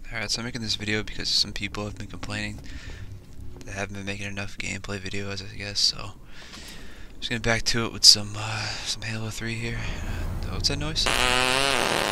Alright, so I'm making this video because some people have been complaining that I haven't been making enough gameplay videos, I guess, so I'm just getting back to it with some Halo 3 here. What's that noise?